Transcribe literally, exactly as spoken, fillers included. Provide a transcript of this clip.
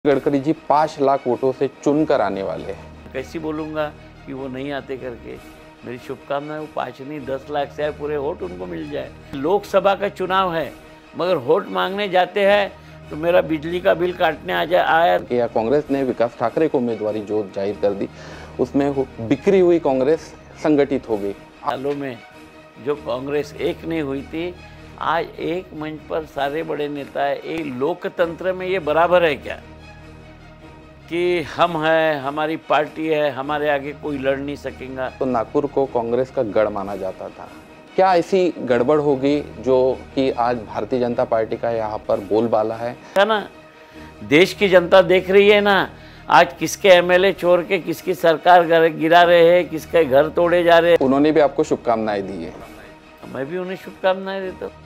गडकरी जी पाँच लाख वोटों से चुनकर आने वाले हैं। कैसी बोलूँगा कि वो नहीं आते करके। मेरी शुभकामना है वो पाँच नहीं दस लाख से पूरे वोट उनको मिल जाए। लोकसभा का चुनाव है मगर वोट मांगने जाते हैं तो मेरा बिजली का बिल काटने आ जाए आया। या कांग्रेस ने विकास ठाकरे को उम्मीदवारी जो जाहिर कर दी, उसमें बिखरी हुई कांग्रेस संगठित हो गई। सालों में जो कांग्रेस एक नहीं हुई थी, आज एक मंच पर सारे बड़े नेता है। एक लोकतंत्र में ये बराबर है क्या कि हम हैं, हमारी पार्टी है, हमारे आगे कोई लड़ नहीं सकेगा। तो नागपुर को कांग्रेस का गढ़ माना जाता था। क्या ऐसी गड़बड़ होगी जो कि आज भारतीय जनता पार्टी का यहाँ पर बोलबाला है? है ना, देश की जनता देख रही है ना, आज किसके एमएलए छोड़ के किसकी सरकार गिरा रहे हैं, किसके घर तोड़े जा रहे हैं। उन्होंने भी आपको शुभकामनाएं दी है। मैं भी उन्हें शुभकामनाएं देता हूँ।